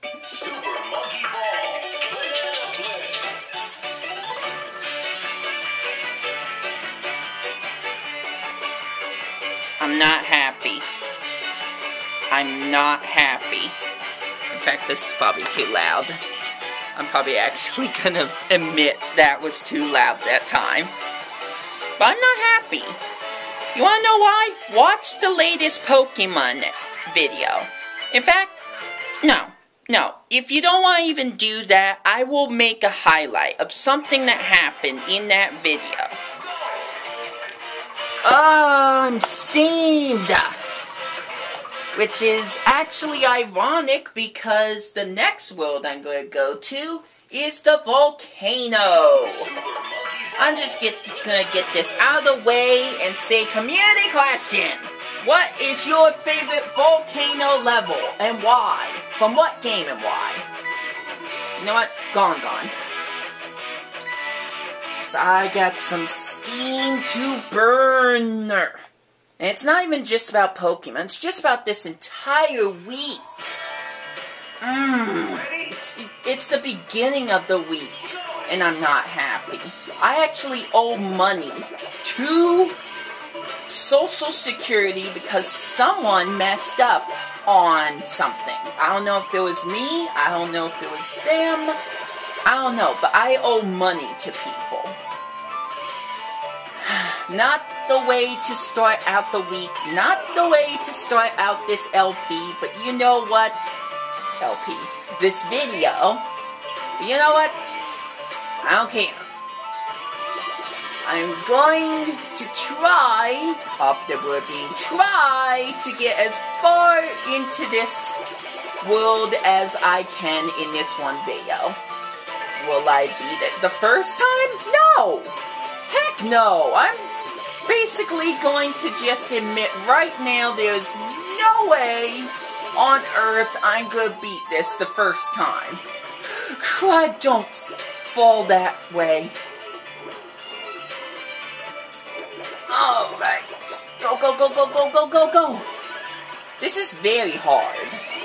Super Monkey Ball. Banana Blitz. I'm not happy. I'm not happy. In fact, this is probably too loud. I'm probably actually gonna admit that was too loud that time. But I'm not happy. You wanna know why? Watch the latest Pokemon video. In fact, no. If you don't want to even do that, I will make a highlight of something that happened in that video. I'm steamed! Which is actually ironic because the next world I'm going to go to is the volcano. I'm just gonna get this out of the way and say community question. What is your favorite volcano level and why? From what game and why? You know what? Gone. So I got some steam to burn. And it's not even just about Pokemon, it's just about this entire week. It's the beginning of the week, and I'm not happy. I actually owe money to Social Security because someone messed up on something. I don't know if it was me, I don't know if it was them, I don't know, but I owe money to people. Not the way to start out the week, not the way to start out this LP, but you know what? LP. This video. You know what? I don't care. I'm going to try, off the word being try, to get as far into this world as I can in this one video. Will I beat it the first time? No! Heck no! I'm basically going to just admit right now there's no way on earth I'm gonna beat this the first time. God, don't fall that way. Alright. Go. This is very hard.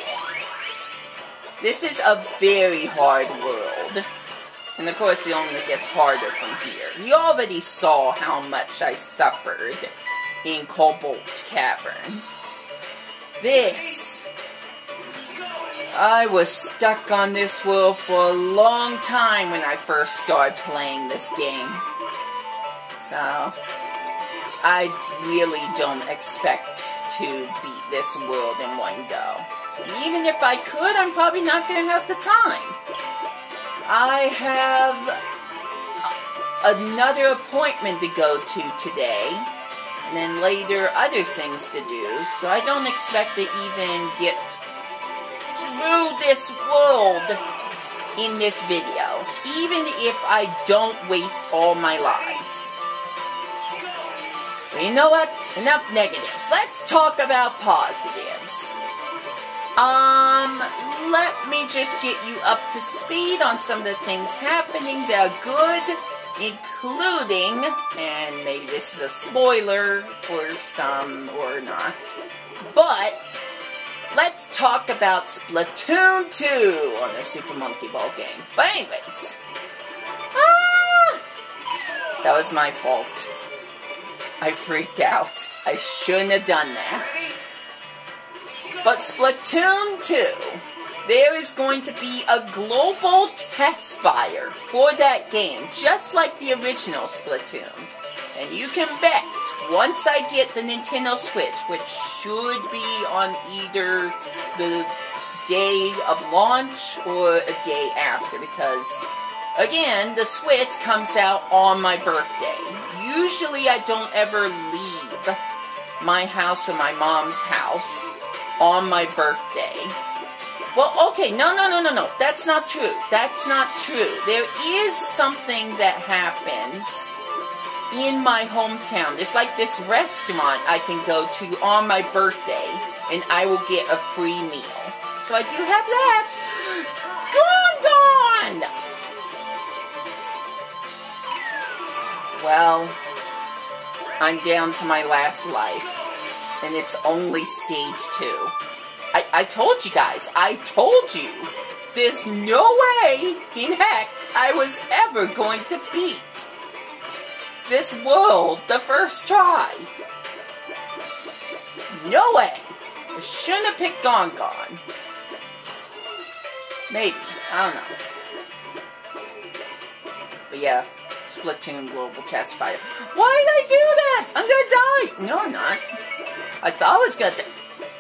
This is a very hard world. And of course, it only gets harder from here. You already saw how much I suffered in Cobalt Cavern. I was stuck on this world for a long time when I first started playing this game. So, I really don't expect to beat this world in one go. And even if I could, I'm probably not going to have the time. I have another appointment to go to today, and then later other things to do, so I don't expect to even get through this world in this video, even if I don't waste all my lives. But you know what? Enough negatives. Let's talk about positives. Let me just get you up to speed on some of the things happening that are good, including, and maybe this is a spoiler for some or not, but let's talk about Splatoon 2 on the Super Monkey Ball game. But anyways, that was my fault. I freaked out. I shouldn't have done that. But Splatoon 2, there is going to be a global test fire for that game, just like the original Splatoon. And you can bet, once I get the Nintendo Switch, which should be on either the day of launch or a day after, because, again, the Switch comes out on my birthday. Usually I don't ever leave my house or my mom's house on my birthday. Well, okay, no, that's not true. That's not true. There is something that happens in my hometown. There's like this restaurant I can go to on my birthday, and I will get a free meal. So I do have that. Gone! Well, I'm down to my last life, and it's only stage 2. I told you guys, I told you There's no way in heck I was ever going to beat this world the first try. No way. I shouldn't have picked Gon. Maybe. I don't know. But yeah, Splatoon Global Test Fire. Why did I do that? I'm gonna die. No, I'm not. I thought I was gonna die.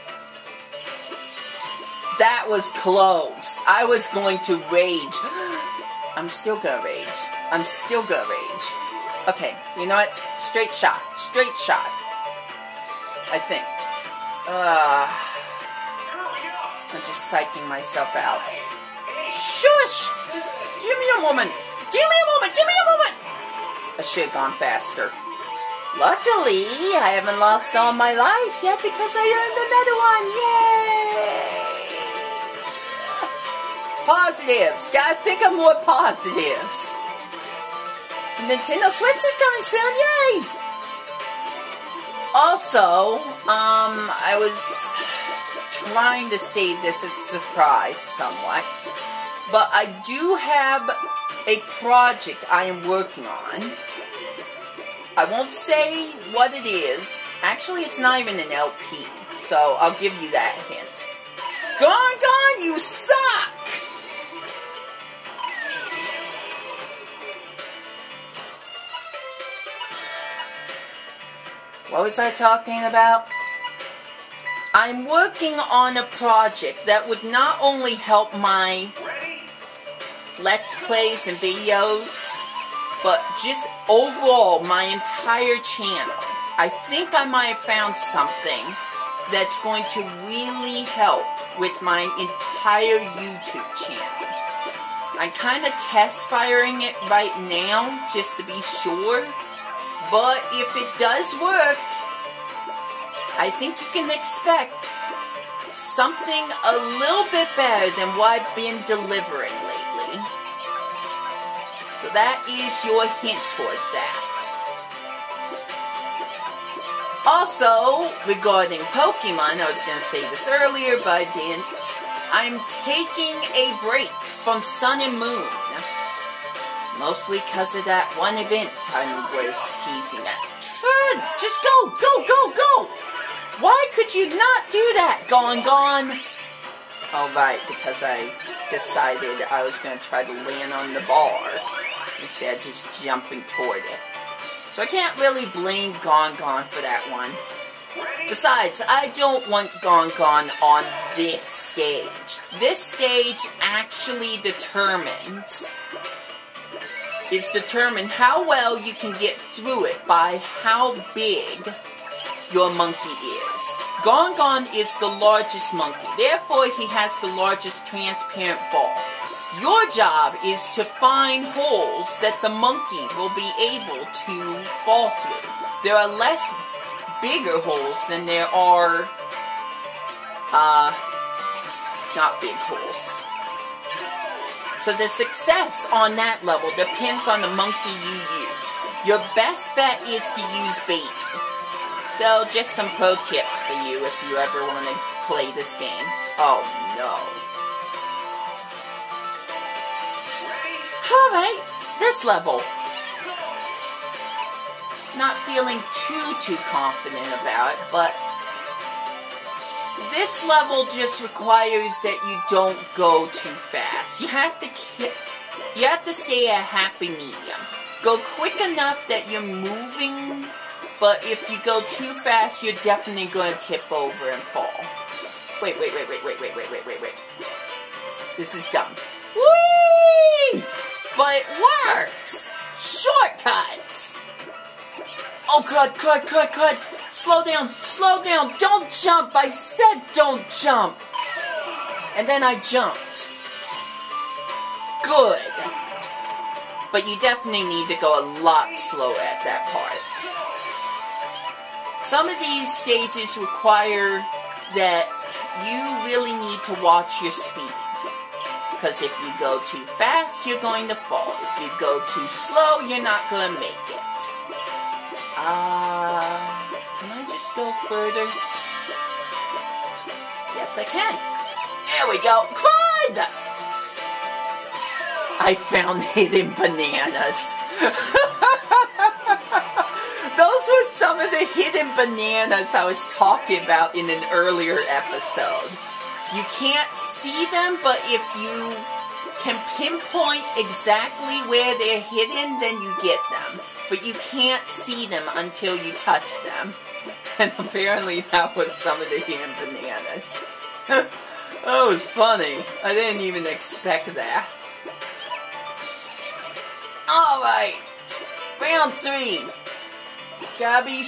That was close. I was going to rage. I'm still gonna rage. I'm still gonna rage. Okay, you know what? Straight shot. Straight shot. I think. I'm just psyching myself out. Shush! Just give me a moment. Give me a moment. Give me a moment. I should have gone faster. Luckily, I haven't lost all my lives yet because I earned another one. Yay! Positives. Gotta think of more positives. Nintendo Switch is coming soon. Yay! Also, I was trying to save this as a surprise somewhat, but I do have a project I am working on. I won't say what it is. Actually, it's not even an LP, so I'll give you that hint. Gon, you suck! What was I talking about? I'm working on a project that would not only help my Let's Plays and videos, but just overall my entire channel. I think I might have found something that's going to really help with my entire YouTube channel. I'm kind of test firing it right now just to be sure. But if it does work, I think you can expect something a little bit better than what I've been delivering lately. So that is your hint towards that. Also, regarding Pokemon, I was going to say this earlier, but I didn't. I'm taking a break from Sun and Moon. Mostly because of that one event I was teasing at. Fred, just go! Go, go, go! Why could you not do that, Gon? Oh, right, because I decided I was going to try to land on the bar instead of just jumping toward it. So I can't really blame Gon for that one. Besides, I don't want Gon on this stage. This stage actually determines how well you can get through it by how big your monkey is. Gon is the largest monkey, therefore he has the largest transparent ball. Your job is to find holes that the monkey will be able to fall through. There are less bigger holes than there are, not big holes. So the success on that level depends on the monkey you use. Your best bet is to use baby. So just some pro tips for you if you ever want to play this game. Oh no. Alright, this level. Not feeling too confident about it, but this level just requires that you don't go too fast. You have to stay at a happy medium. Go quick enough that you're moving, but if you go too fast, you're definitely going to tip over and fall. Wait. This is dumb. Whee! But it works! Shortcuts! Oh, cut! Slow down! Don't jump! I said don't jump! And then I jumped. Good. But you definitely need to go a lot slower at that part. Some of these stages require that you really need to watch your speed. Because if you go too fast, you're going to fall. If you go too slow, you're not going to make it. Can I just go further? Yes, I can. There we go. Crud! I found hidden bananas. Those were some of the hidden bananas I was talking about in an earlier episode. You can't see them, but if you can pinpoint exactly where they're hidden, then you get them. But you can't see them until you touch them. And apparently that was some of the hidden bananas. That was funny. I didn't even expect that. Alright. Round 3. Gotta be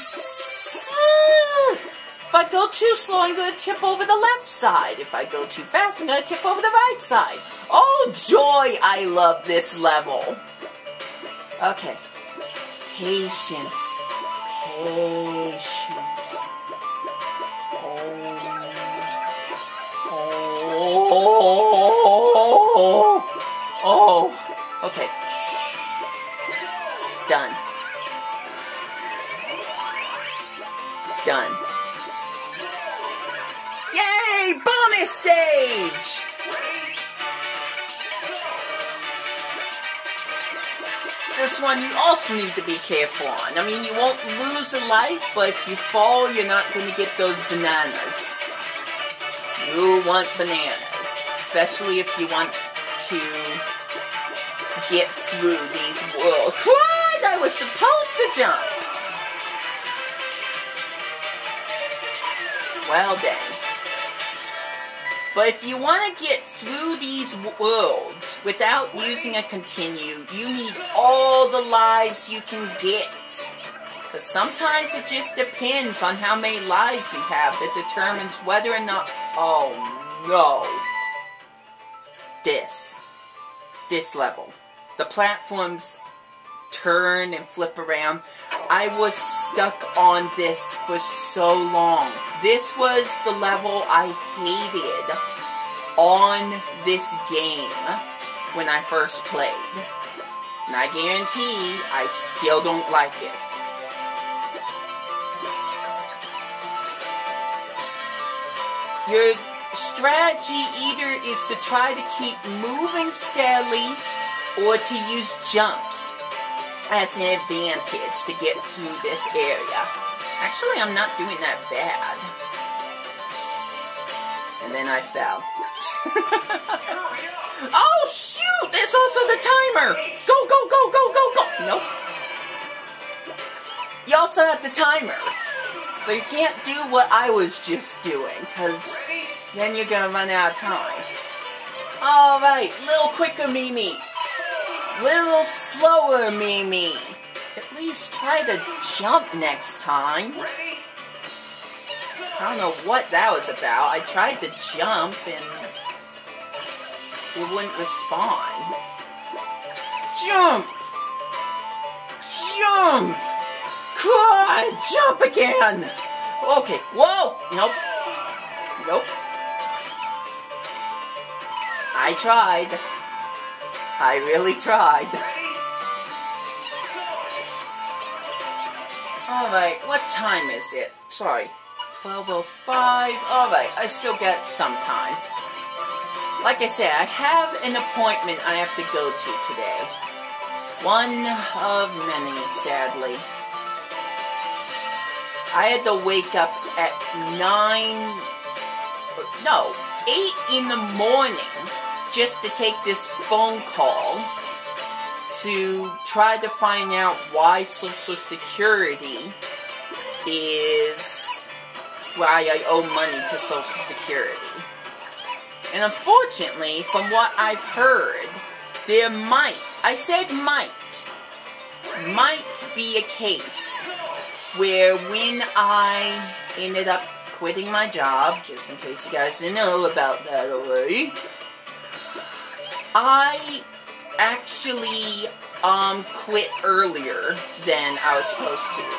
if I go too slow, I'm gonna tip over the left side. If I go too fast, I'm gonna tip over the right side. Oh joy, I love this level. Okay. Patience. Patience. Oh. Okay. Done. Done. Yay! Bonus stage! This one you also need to be careful on. I mean, you won't lose a life, but if you fall, you're not going to get those bananas. You want bananas. Especially if you want to get through these worlds. What? I was supposed to jump! Well then. But if you want to get through these worlds without using a continue, you need all the lives you can get. Because sometimes it just depends on how many lives you have that determines whether or not... Oh no. This level. The platforms turn and flip around. I was stuck on this for so long. This was the level I hated on this game when I first played. And I guarantee I still don't like it. Your strategy either is to try to keep moving steadily or to use jumps as an advantage to get through this area. Actually, I'm not doing that bad. And then I fell. Oh shoot! There's also the timer! Go, go, go, go, go, go! Nope. You also have the timer. So you can't do what I was just doing, because then you're gonna run out of time. Alright, little quicker Mimi. Little slower, Mimi. At least try to jump next time. I don't know what that was about. I tried to jump and it wouldn't respond. Jump! Jump! God, jump again! Okay, whoa! Nope. Nope. I tried. I really tried. Alright, what time is it? Sorry. 12:05. Alright, I still got some time. Like I said, I have an appointment I have to go to today. One of many, sadly. I had to wake up at 8 in the morning just to take this phone call to try to find out why Social Security is why I owe money to Social Security. And unfortunately, from what I've heard, there might be a case where when I ended up quitting my job, just in case you guys didn't know about that already, I actually quit earlier than I was supposed to.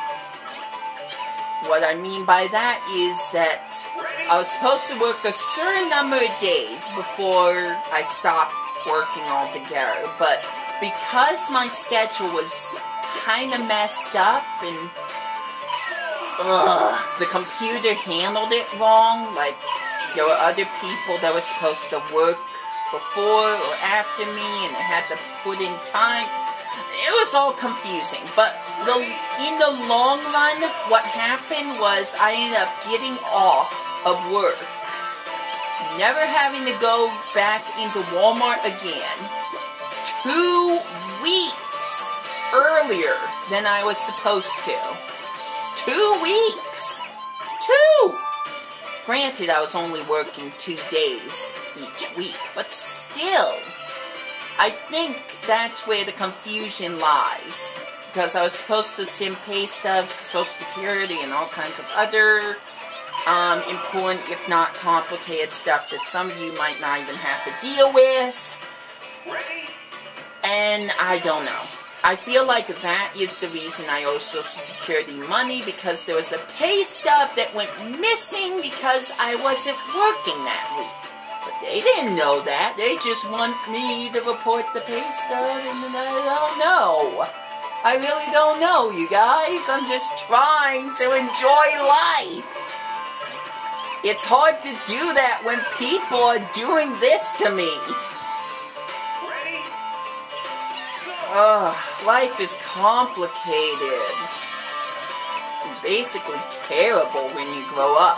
What I mean by that is that I was supposed to work a certain number of days before I stopped working altogether, but because my schedule was kind of messed up and the computer handled it wrong, like there were other people that were supposed to work before or after me, and I had to put in time. It was all confusing, but in the long run, what happened was I ended up getting off of work, never having to go back into Walmart again, 2 weeks earlier than I was supposed to. 2 weeks! 2! Granted, I was only working 2 days each week, but still, I think that's where the confusion lies. Because I was supposed to send pay stubs to Social Security and all kinds of other important, if not complicated stuff that some of you might not even have to deal with. And I don't know. I feel like that is the reason I owe Social Security money, because there was a pay stub that went missing because I wasn't working that week. But they didn't know that. They just want me to report the pay stub, and I don't know. I really don't know, you guys. I'm just trying to enjoy life. It's hard to do that when people are doing this to me. Life is complicated. And basically terrible when you grow up.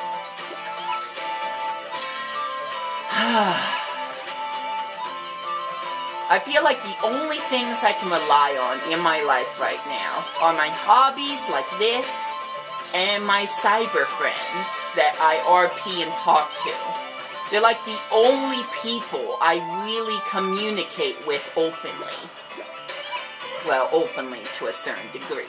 I feel like the only things I can rely on in my life right now are my hobbies like this and my cyber friends that I RP and talk to. They're like the only people I really communicate with openly. Well, openly to a certain degree.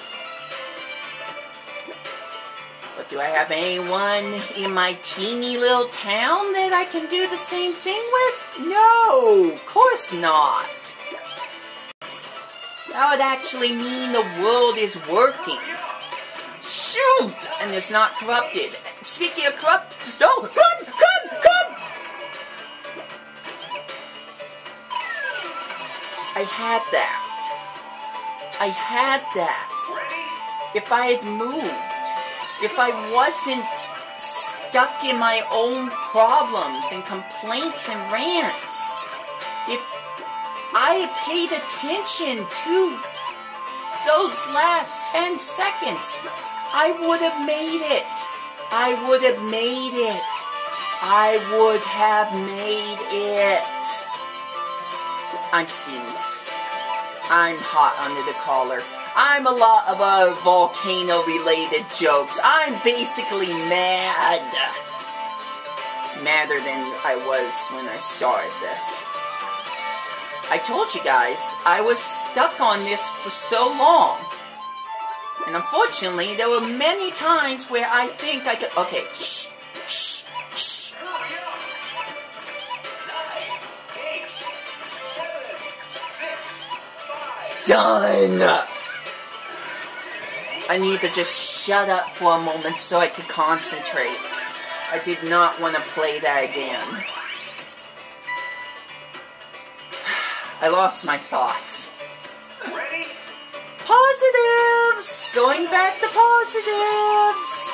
But do I have anyone in my teeny little town that I can do the same thing with? No, of course not. That would actually mean the world is working. Shoot! And it's not corrupted. Speaking of corrupt, no, run! I had that. I had that. If I had moved, if I wasn't stuck in my own problems and complaints and rants, if I had paid attention to those last 10 seconds, I would have made it. I would have made it. I would have made it. I'm steamed. I'm hot under the collar. I'm a lot of volcano-related jokes. I'm basically mad. Madder than I was when I started this. I told you guys, I was stuck on this for so long. And unfortunately, there were many times where I think I could... Okay, shh. Done! I need to just shut up for a moment so I could concentrate. I did not want to play that again. I lost my thoughts. Ready? Positives! Going back to positives!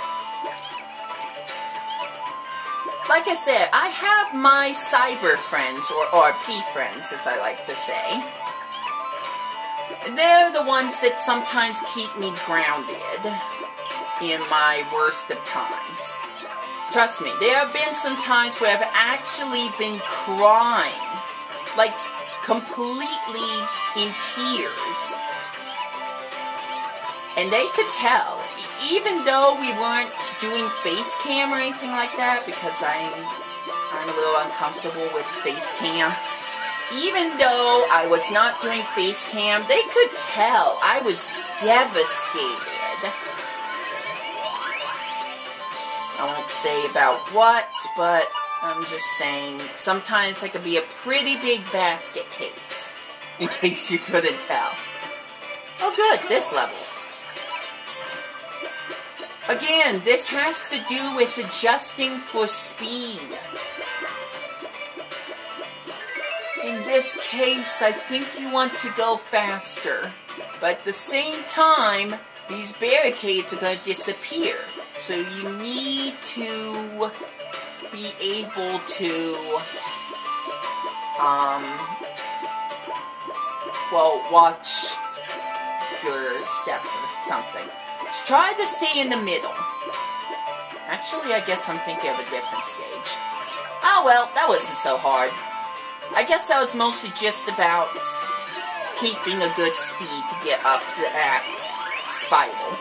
Like I said, I have my cyber friends, or RP friends, as I like to say. They're the ones that sometimes keep me grounded in my worst of times. Trust me, there have been some times where I've actually been crying, like completely in tears. And they could tell, even though we weren't doing face cam or anything like that, because I'm a little uncomfortable with face cam. Even though I was not doing face cam, they could tell I was devastated. I won't say about what, but I'm just saying, sometimes I can be a pretty big basket case, in case you couldn't tell. Oh good, this level. Again, this has to do with adjusting for speed. In this case, I think you want to go faster. But at the same time, these barricades are going to disappear. So you need to be able to well, watch your step or something. Just try to stay in the middle. Actually, I guess I'm thinking of a different stage. Oh well, that wasn't so hard. I guess that was mostly just about keeping a good speed to get up that spiral.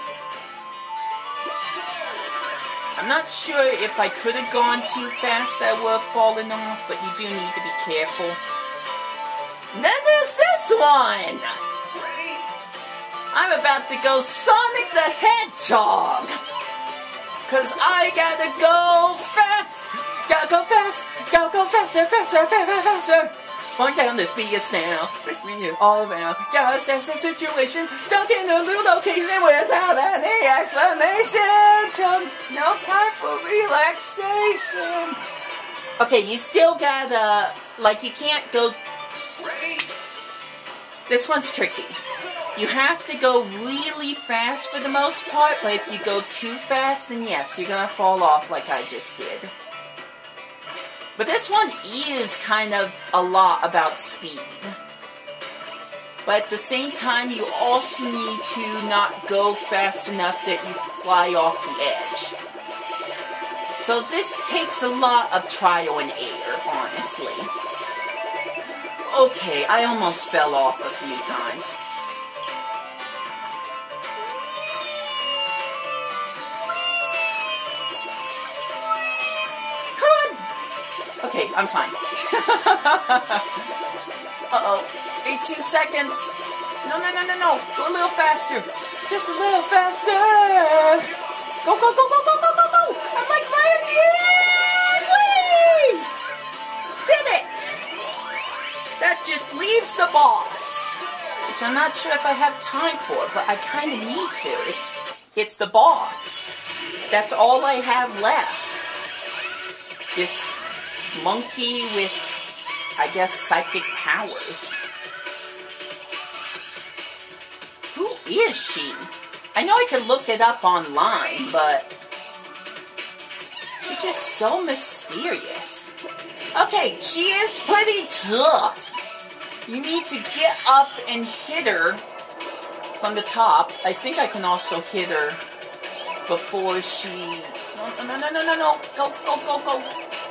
I'm not sure if I could have gone too fast, I would have fallen off, but you do need to be careful. And then there's this one! I'm about to go Sonic the Hedgehog! Cause I gotta go fast! Gotta go fast! Gotta go faster, faster, faster, faster! Going down the speedest now, break me all around. Gotta assess the situation, stuck in a new location without any explanation. No time for relaxation. Okay, you still gotta, like, you can't go. This one's tricky. You have to go really fast for the most part, but if you go too fast, then yes, you're gonna fall off like I just did. But this one is kind of a lot about speed. But at the same time, you also need to not go fast enough that you fly off the edge. So this takes a lot of trial and error, honestly. Okay, I almost fell off a few times. Okay, I'm fine. Uh-oh. 18 seconds. No. Go a little faster. Just a little faster. Go. I'm like right at the end. Whee! Did it. That just leaves the boss. Which I'm not sure if I have time for, but I kind of need to. It's the boss. That's all I have left. This monkey with, I guess, psychic powers. Who is she? I know I could look it up online, but she's just so mysterious. Okay, she is pretty tough. You need to get up and hit her from the top. I think I can also hit her before she... No. Go.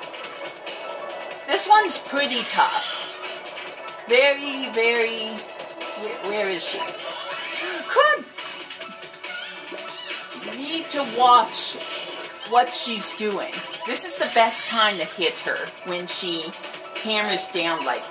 This one's pretty tough. Very... Where is she? Crud! You need to watch what she's doing. This is the best time to hit her, when she hammers down like...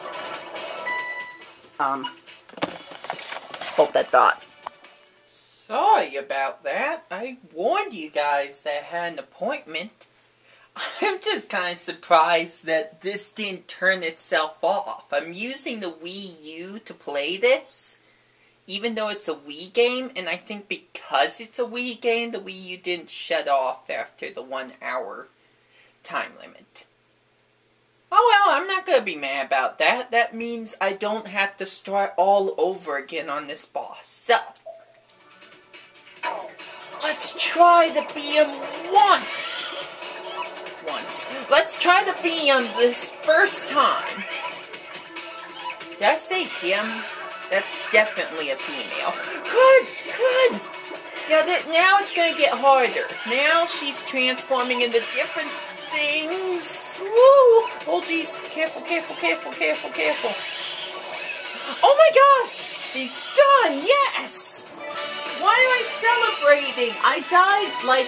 Hold that thought. Sorry about that. I warned you guys that I had an appointment. I'm just kind of surprised that this didn't turn itself off. I'm using the Wii U to play this, even though it's a Wii game, and I think because it's a Wii game, the Wii U didn't shut off after the 1 hour time limit. Oh well, I'm not gonna be mad about that. That means I don't have to start all over again on this boss. So, let's try to beat him once. Let's try to beat him this first time. Did I say him? That's definitely a female. Good! Yeah, now it's gonna get harder. Now she's transforming into different things. Woo! Oh jeez, careful. Oh my gosh! She's done! Yes! Why am I celebrating? I died like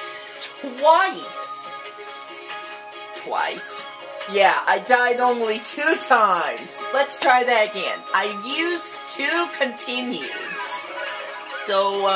twice. Yeah, I died only 2 times. Let's try that again. I used 2 continues. So,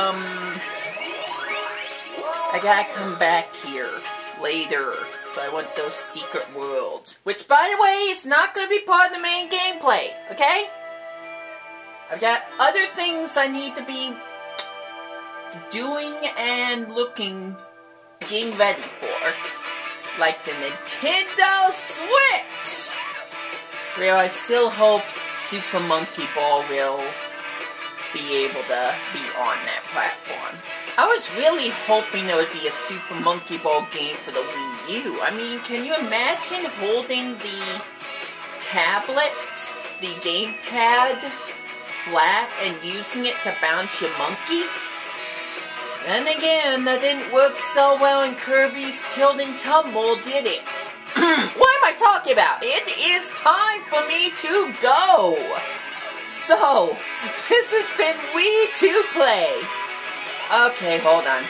I gotta come back here later. So I want those secret worlds. Which, by the way, is not gonna be part of the main gameplay, okay? I've got other things I need to be doing and getting ready for. Like the Nintendo Switch! Where I still hope Super Monkey Ball will be able to be on that platform. I was really hoping there would be a Super Monkey Ball game for the Wii U. I mean, can you imagine holding the tablet, the gamepad, flat and using it to bounce your monkey. Then again, that didn't work so well in Kirby's Tilt and Tumble, did it? What am I talking about? It is time for me to go! So, this has been Wii 2 Play. Okay, hold on.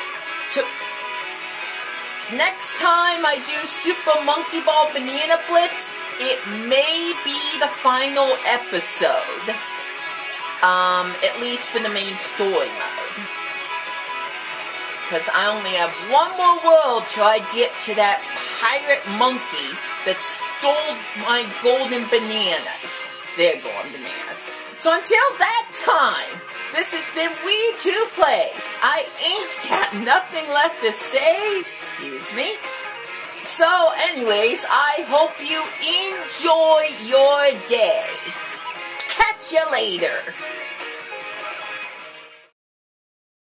Next time I do Super Monkey Ball Banana Blitz, it may be the final episode. At least for the main story mode. Because I only have one more world till I get to that pirate monkey that stole my golden bananas. They're golden bananas. So until that time, this has been Wii 2 Play. I ain't got nothing left to say. Excuse me. So anyways, I hope you enjoy your day. Catch you later.